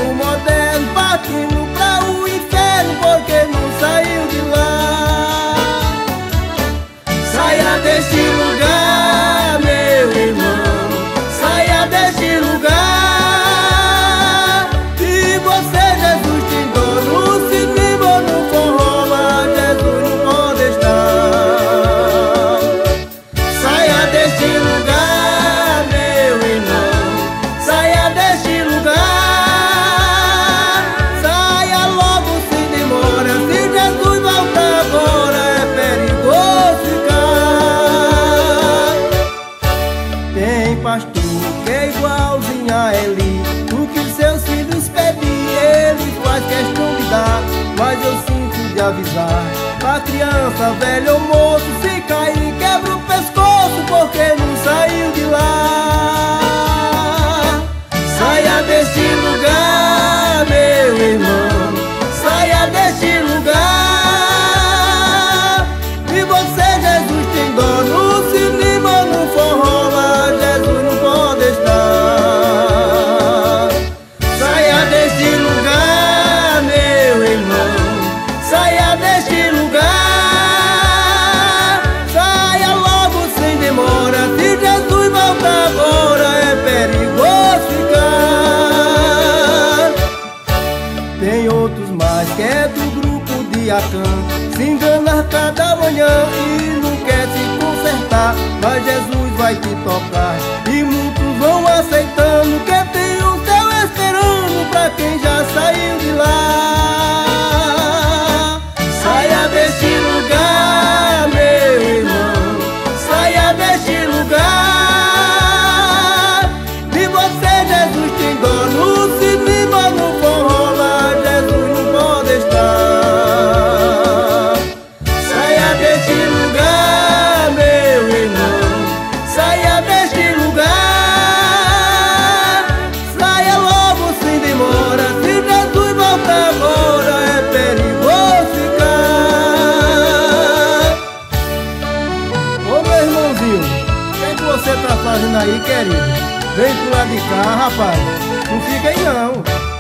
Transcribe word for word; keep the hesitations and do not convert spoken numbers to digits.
mundo moderno, partindo pra o inferno porque não saiu de lá. Saia deste lugar, meu irmão, saia deste lugar. E você, Jesus, tem dor no cinema ou no forró, mas Jesus não pode estar. Saia deste lugar, meu irmão, saia deste lugar. Saia logo sem demora, se Jesus voltar agora é perigoso ficar. Tem pastor que é igualzinho a Eli, o que seus filhos pedem ele faz questão de dar. Mas eu sinto de avisar pra criança, velho ou moço, se cair quebra o pescoço porque não saiu de lá. Saia deste lugar, meu irmão, saia deste lugar. E você, Jesus, tem dó no cinema, no forró, mas Jesus não pode estar. Saia deste lugar, meu irmão, saia deste lugar. Saia logo sem demora, se Jesus voltar agora é perigoso ficar. Tem outros mais que é do grupo de Acã, se engana cada manhã e não quer se consertar. Mas Jesus vai te tocar e muitos vão aceitando, que tem um céu esperando pra quem já saiu de lá. Saia deste lugar, meu irmão, saia deste lugar. E você, Jesus, tem dó no cinema, no forró, mas Jesus não pode estar. Saia deste lugar, meu irmão, saia deste lugar. Saia logo sem demora, se Jesus voltar agora é perigoso ficar. Ô meu irmãozinho, o que é que você tá fazendo aí, querido? Vem pular de cá, rapaz, não fica aí não.